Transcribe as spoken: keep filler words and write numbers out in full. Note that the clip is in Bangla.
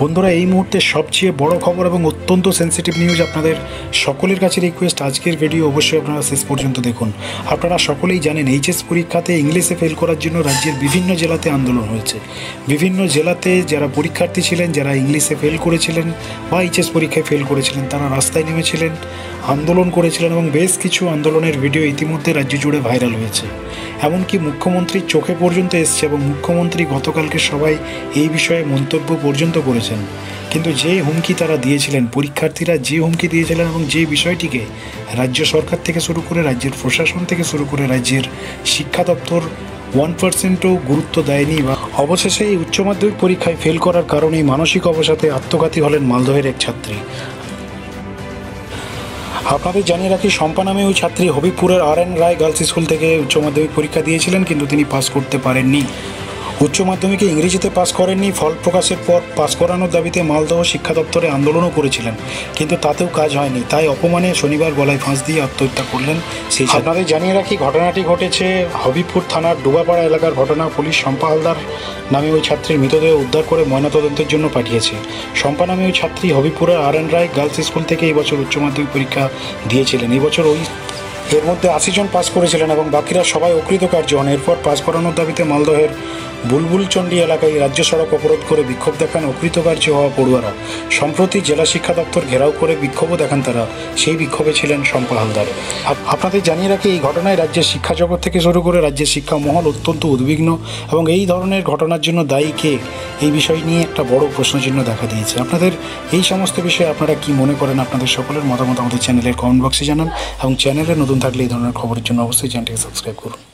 বন্ধুরা, এই মুহূর্তে সবচেয়ে বড় খবর এবং অত্যন্ত সেন্সিটিভ নিউজ, আপনাদের সকলের কাছে রিকোয়েস্ট, আজকের ভিডিও অবশ্যই আপনারা শেষ পর্যন্ত দেখুন। আপনারা সকলেই জানেন এইচএস পরীক্ষাতে ইংলিশে ফেল করার জন্য রাজ্যের বিভিন্ন জেলাতে আন্দোলন হয়েছে। বিভিন্ন জেলাতে যারা পরীক্ষার্থী ছিলেন, যারা ইংলিশে ফেল করেছিলেন বা এইচএস পরীক্ষায় ফেল করেছিলেন, তারা রাস্তায় নেমেছিলেন, আন্দোলন করেছিলেন এবং বেশ কিছু আন্দোলনের ভিডিও ইতিমধ্যে রাজ্য জুড়ে ভাইরাল হয়েছে। এমনকি মুখ্যমন্ত্রীর চোখে পর্যন্ত এসছে এবং মুখ্যমন্ত্রী গতকালকে সবাই এই বিষয়ে মন্তব্য পর্যন্ত করেছেন। কিন্তু যে হুমকি তারা দিয়েছিলেন, পরীক্ষার্থীরা যে হুমকি দিয়েছিলেন এবং যে বিষয়টিকে রাজ্য সরকার থেকে শুরু করে রাজ্যের প্রশাসন থেকে শুরু করে রাজ্যের শিক্ষা দপ্তর ওয়ান পার্সেন্টও গুরুত্ব দেয়নি, বা অবশেষে এই উচ্চ মাধ্যমিক পরীক্ষায় ফেল করার কারণেই মানসিক অবসাদে আত্মঘাতী হলেন মালদহের এক ছাত্রী। আপনাদের জানিয়ে রাখি, শম্পা নামে ওই ছাত্রী হবিপুরের R N Roy girls school থেকে উচ্চ মাধ্যমিক পরীক্ষা দিয়েছিলেন, কিন্তু তিনি পাস করতে পারেননি। উচ্চ মাধ্যমিকে ইংরেজিতে পাস করেননি। ফল প্রকাশের পর পাস করানোর দাবিতে মালদহ শিক্ষা দপ্তরে আন্দোলনও করেছিলেন, কিন্তু তাতেও কাজ হয়নি। তাই অপমানে শনিবার গলায় ফাঁস দিয়ে আত্মহত্যা করলেন সেই। আপনাদের জানিয়ে রাখি, ঘটনাটি ঘটেছে হবিপুর থানার ডুবাপাড়া এলাকার ঘটনা। পুলিশ শম্পা হালদার নামে ওই ছাত্রীর মৃতদেহ উদ্ধার করে ময়নাতদন্তের জন্য পাঠিয়েছে। শম্পা নামে ওই ছাত্রী হবিপুরের R N Roy girls school থেকে এই বছর উচ্চ মাধ্যমিক পরীক্ষা দিয়েছিলেন। এই বছর ওই এর মধ্যে আশি জন পাস করেছিলেন এবং বাকিরা সবাই অকৃতকার্য হন। এরপর পাস করানোর দাবিতে মালদহের বুলবুলচন্ডী এলাকায় রাজ্য সড়ক অবরোধ করে বিক্ষোভ দেখান অকৃতকার্য হওয়া পড়ুয়ারা। সম্প্রতি জেলা শিক্ষা দপ্তর ঘেরাও করে বিক্ষোভও দেখান তারা। সেই বিক্ষোভে ছিলেন শম্পা হালদার। আপনাদের জানিয়ে রাখি, এই ঘটনায় রাজ্যের শিক্ষা জগৎ থেকে শুরু করে রাজ্যের শিক্ষা মহল অত্যন্ত উদ্বিগ্ন এবং এই ধরনের ঘটনার জন্য দায়ী কে, এই বিষয় নিয়ে একটা বড় প্রশ্নচিহ্ন দেখা দিয়েছে। আপনাদের এই সমস্ত বিষয়ে আপনারা কি মনে করেন? আপনাদের সকলের মতামত আমাদের চ্যানেলের কমেন্ট বক্সে জানান এবং চ্যানেলে নতুন থাকলে এই ধরনের খবরের জন্য অবশ্যই চ্যানেলটিকে সাবস্ক্রাইব করুন।